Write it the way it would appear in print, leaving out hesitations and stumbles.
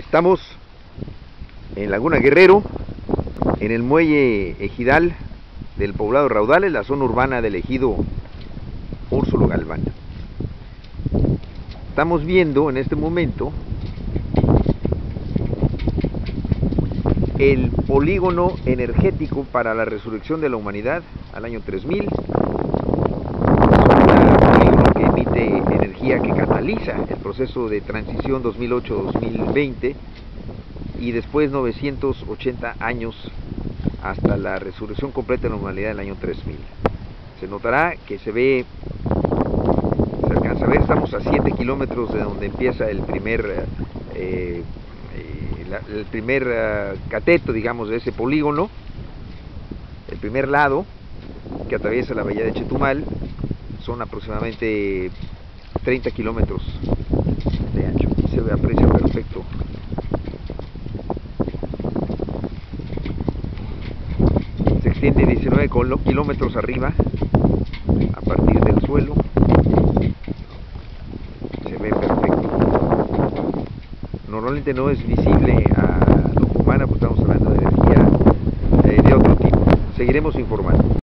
Estamos en Laguna Guerrero, en el muelle ejidal del poblado Raudales, la zona urbana del ejido Úrsulo Galván. Estamos viendo en este momento el polígono energético para la resurrección de la humanidad al año 3000. Es un polígono que emite energía que cataliza el proceso de transición 2008-2020 y después 980 años hasta la resurrección completa de la humanidad del año 3000. Se notará que se alcanza a ver, estamos a 7 kilómetros de donde empieza el primer cateto, digamos, de ese polígono, el primer lado que atraviesa la bahía de Chetumal. Son aproximadamente 30 kilómetros de ancho. Se aprecia perfecto. Se extiende 19 kilómetros arriba, a partir del suelo. Se ve perfecto. Normalmente no es visible a la humana, porque estamos hablando de energía de otro tipo. Seguiremos informando.